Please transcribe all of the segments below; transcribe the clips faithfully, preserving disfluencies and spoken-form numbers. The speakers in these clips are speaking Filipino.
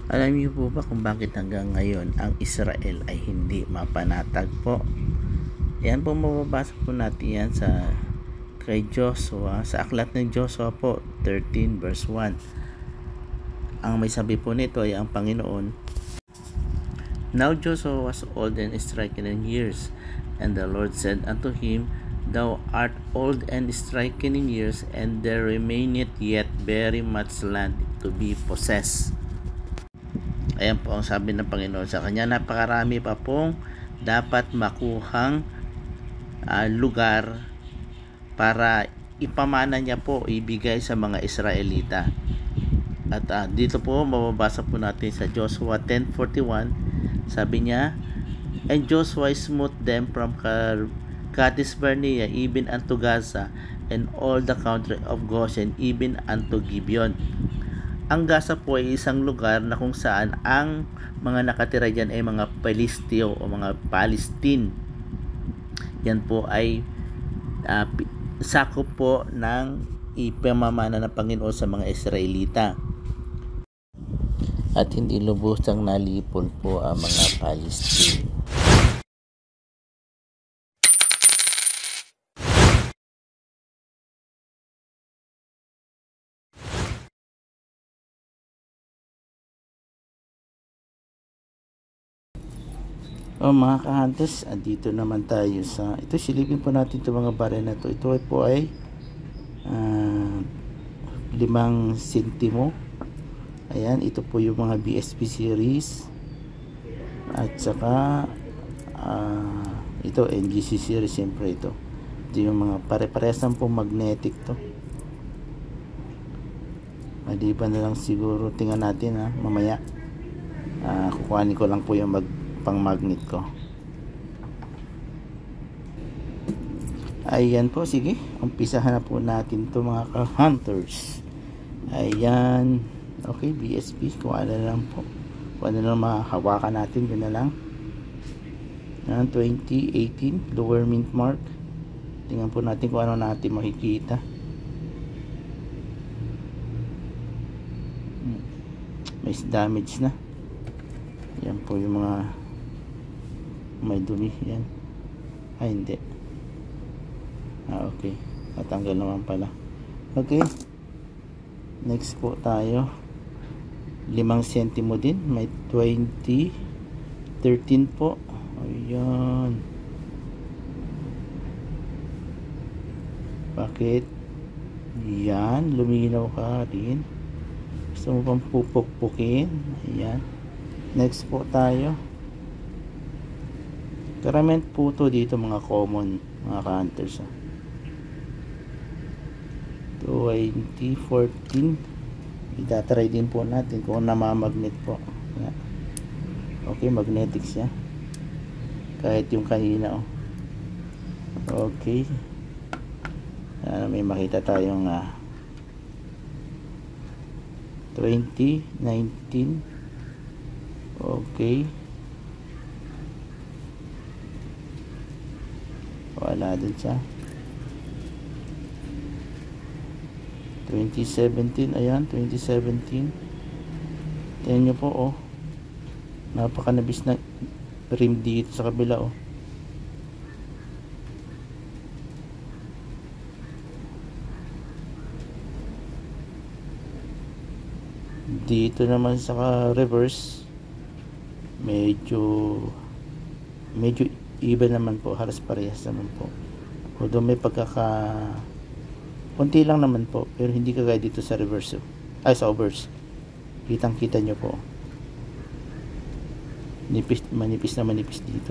Alam niyo po ba kung bakit hanggang ngayon ang Israel ay hindi mapanatag po? Yan po, mababasa po natin yan sa kay Joshua, sa aklat ng Joshua po thirteen verse one. Ang may sabi po nito ay ang Panginoon, "Now Joshua was old and stricken in years, and the Lord said unto him, Thou art old and stricken in years, and there remaineth yet very much land to be possessed." Ayan po ang sabi ng Panginoon sa kanya, napakarami pa pong dapat makuhang uh, lugar para ipamana niya po, ibigay sa mga Israelita. At uh, dito po mababasa po natin sa Joshua ten forty-one, sabi niya, "And Joshua smote them from Kadesh Barnea even unto Gaza, and all the country of Goshen even unto Gibeon." Ang Gaza po ay isang lugar na kung saan ang mga nakatira dyan ay mga Palestino o mga Palestine. Yan po ay uh, sakop po ng ipamamana ng Panginoon sa mga Israelita. At hindi lubusang nalipol po ang mga Palestine. Oh, mga ka-hunters, dito naman tayo sa ito, silipin po natin itong mga baril na to. Ito po ay uh, limang sentimo. Ayan, ito po yung mga B S P series, at saka uh, ito N G C series. Siyempre ito ito yung mga pare-parehas po magnetic to. Maliban na lang siguro, tingnan natin ha mamaya. uh, kukuhanin ko lang po yung mag pang magnet ko. Ayan po, sige, umpisahan na po natin to mga ka-hunters. Ayan, okay, B S P, kung ano lang po, kung ano lang mahawakan natin, yun na lang. Ayan, twenty eighteen lower mint mark. Tingnan po natin kung ano natin makikita. May damage na. Yan po yung mga may dumi, yan. Ay, hindi. Ah, okay. Natanggal naman pala. Okay. Next po tayo. Limang sentimo din. May twenty. thirteen po. Ayan. Bakit? Yan. Luminaw ka rin. Gusto mo pang pupukpukin. Ayan. Next po tayo. Karamihan po to dito mga common, mga ka-hunters. twenty fourteen. Itatry din po natin kung namamagnet po. Okay, magnetic siya. Kahit yung kanina, oh. Okay. Ano, may makita tayong uh, twenty nineteen. Okay. Wala din siya. twenty seventeen, ayan, twenty seventeen. Tingnan nyo po, oh. Napakanabis na rim dito sa kabila, oh. Dito naman sa reverse, medyo medyo even naman po, halos parehas naman po. Although may pagkaka konti lang naman po, pero hindi kagaya dito sa reverse, ay sa overs. Kitang kita nyo po, nipis, manipis na manipis dito.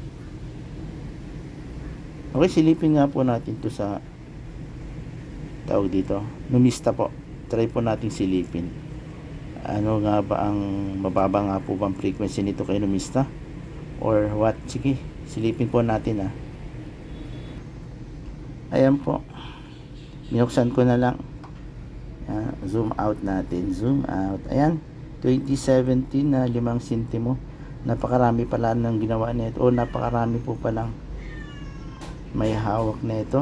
Okay, silipin nga po natin to sa tawag dito, numista po. Try po natin silipin. Ano nga ba ang mababa nga po bang frequency nito kay numista or what? Sige, silipin po natin, ah. Ayan po, binuksan ko na lang. Ayan, zoom out natin, zoom out. Ayan, twenty seventeen na limang sentimo. Napakarami pala ng ginawa nito, o napakarami po palang may hawak na ito.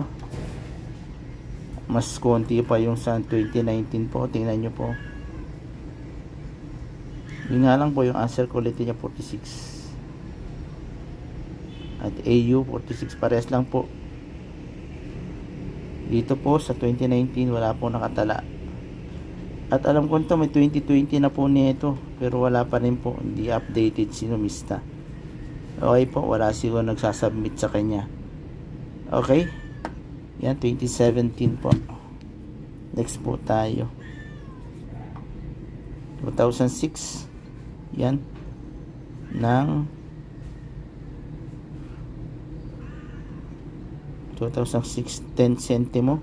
Mas konti pa yung sa twenty nineteen po. Tingnan nyo po, Yun nga lang po, yung uncirculated niya forty-six at A U forty-six, parehas lang po. Dito po sa twenty nineteen wala po nakatala. At alam ko nito may twenty twenty na po nito, pero wala pa rin po, hindi updated si Numista. Okay po, wala siguro nagsasubmit sa kanya. Okay, yan twenty seventeen po. Next po tayo, two thousand six, yan ng two thousand six, ten centimo.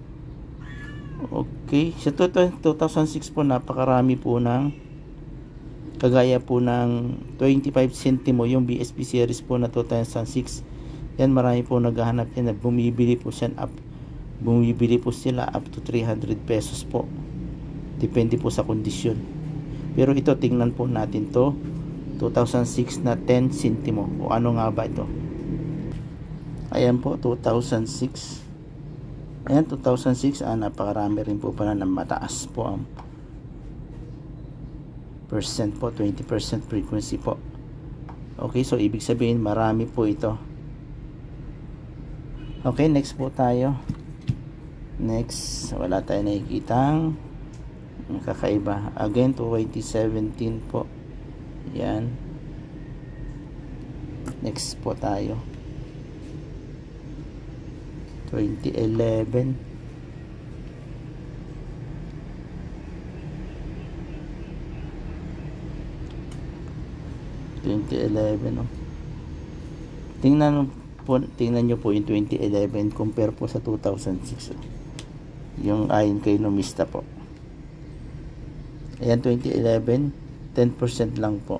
Okay, sa two thousand six po napakarami po ng kagaya po ng twenty-five centimo yung B S P series po na two thousand six. Yan, marami po naghahanap yan na bumibili po siya up bumibili po sila up to three hundred pesos po, depende po sa kondisyon. Pero ito, tingnan po natin to, two thousand six na ten centimo, o ano nga ba ito. Ayan po, two thousand six. Ayan, two thousand six. Ah, napakarami rin po pala ng mataas po ang percent po, twenty percent frequency po. Okay, so ibig sabihin marami po ito. Okay, next po tayo. Next, wala tayo nakikitang kakaiba. Again, twenty seventeen po. Yan. Next po tayo. twenty eleven. twenty eleven, oh. Tingnan po, tingnan nyo po yung twenty eleven compare po sa two thousand six, oh. Yung ayon kay Numista po. Ayan, twenty eleven, ten percent lang po.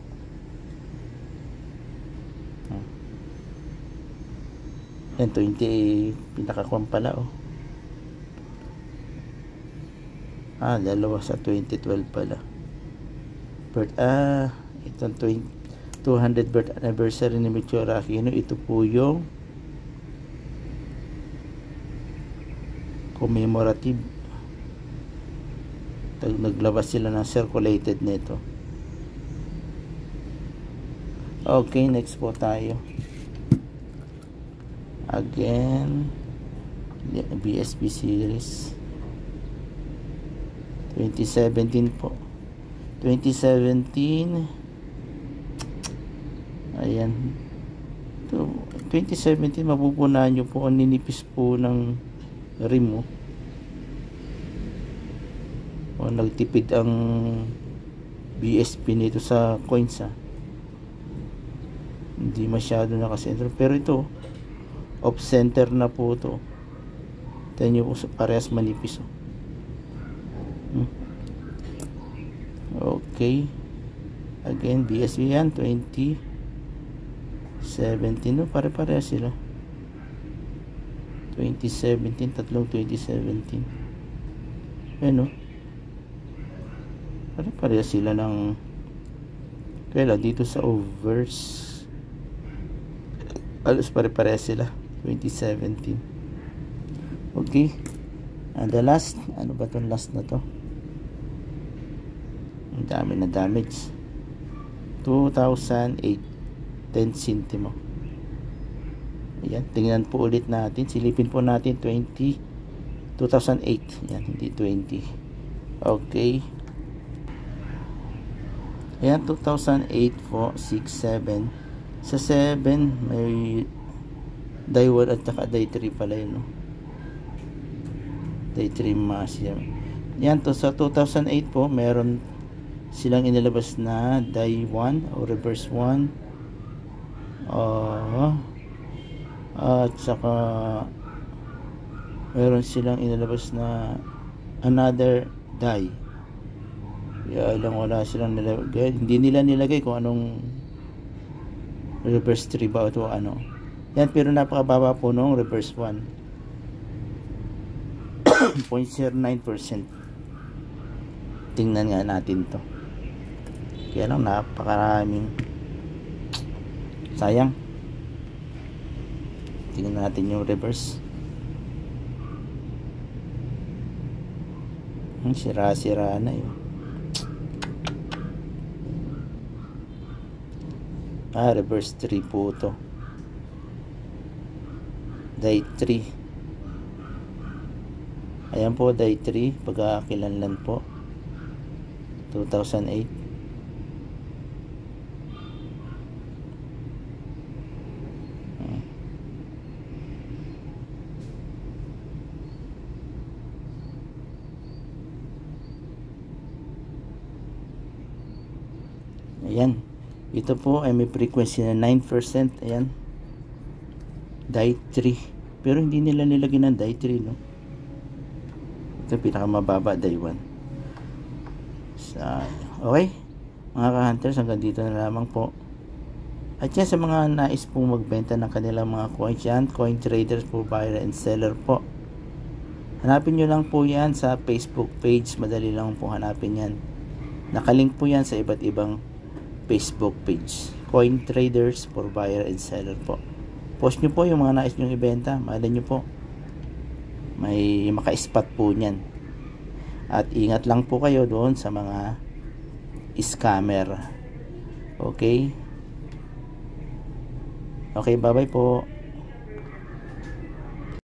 Ayan, twenty, pinakakuan pala, oh. Ah, dalawa sa twenty twelve pala. Birth, ah, itong two hundred birth anniversary ni Michio Aquino. Ito po yung commemorative. Naglabas sila ng circulated nito. Okay, next po tayo. Again, B S P series twenty seventeen po. twenty seventeen, ayan, ito, twenty seventeen, mapupunahan nyo po ang ninipis po ng rim mo. O, nagtipid ang B S P nito sa coins, ha. Hindi masyado nakasentro, pero ito off center na po ito. Tignan nyo po, parehas manipis, oh. hmm. Okay, again B S P yan, twenty seventeen, no? Pare-pareha sila. Twenty seventeen, tatlong twenty seventeen. Ayan, no? Pare-pareha sila ng kailan dito sa overs. Alos pare-pareha sila, twenty seventeen. Okay, and the last, ano ba itong last na to? Ang dami na damage. Two thousand eight, ten centimo. Ayan, tingnan po ulit natin, silipin po natin twenty, two thousand eight. Ayan, hindi twenty. Okay, ayan, two thousand eight po, six, seven. Sa seven may die one at saka die three pala yun, no? Die three mass yan. Yan, to sa two thousand eight po meron silang inilabas na die one o reverse one, uh, at saka meron silang inilabas na another die. Kaya lang wala silang nilagay, hindi nila nilagay kung anong reverse three ba ito, ano. Yan, pero napakababa po nung reverse one. zero point zero nine percent. Tingnan nga natin to. Kaya lang napakaraming sayang. Tingnan natin yung reverse. Hmm, sira-sira na yun. Ah, reverse three po ito. Day three. Ayan po, day three. Pagkakilanlan po. two thousand eight. Ayan. Ito po ay may frequency na nine percent. Ayan. Die three. Pero hindi nila nilagyan ng die three, no? Ito pinakamababa, die one. So, okay. Mga ka-hunters, hanggang dito na lamang po. At yan, sa mga nais pong magbenta ng kanilang mga coins yan, coin traders po, buyer and seller po. Hanapin nyo lang po yan sa Facebook page. Madali lang po hanapin yan. Nakalink po yan sa iba't ibang Facebook page. Coin traders for buyer and seller po. Post nyo po yung mga nais nyong ibenta. Malay nyo po, may maka-spot po nyan. At ingat lang po kayo doon sa mga scammer. Okay? Okay, bye bye po.